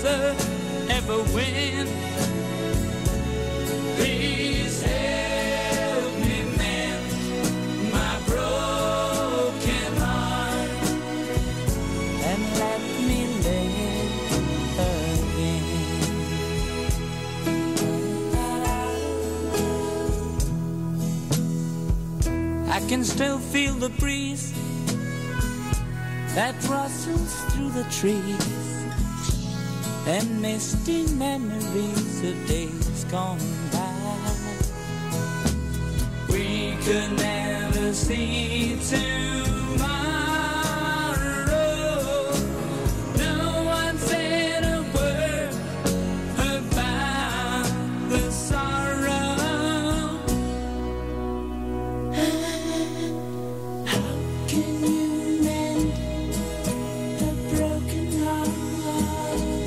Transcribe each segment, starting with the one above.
loser ever win. Please help me mend my broken heart and let me live again. I can still feel the breeze that rustles through the trees and misty memories of days gone by. We could never see tomorrow. No one said a word about the sorrow. How can you mend a broken heart?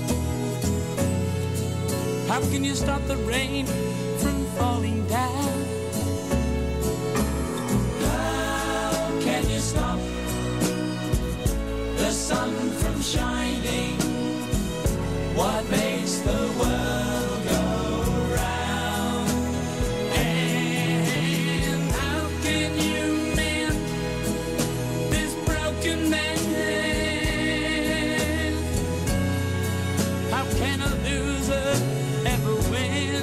How can you stop the rain from falling down? How can you stop the sun from shining? What makes the world go round? And how can you mend this broken man? How can a loser ever win?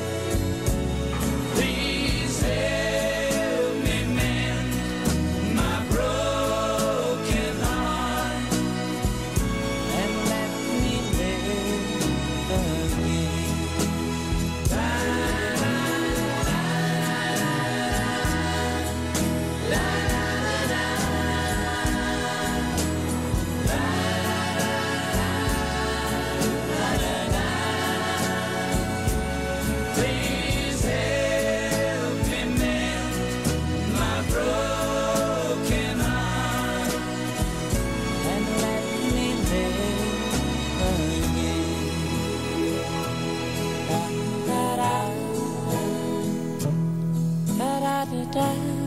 Please help me mend my broken heart and let me live again. La la la la la la la. Please help me mend my broken heart and let me live again. Da da da da da da.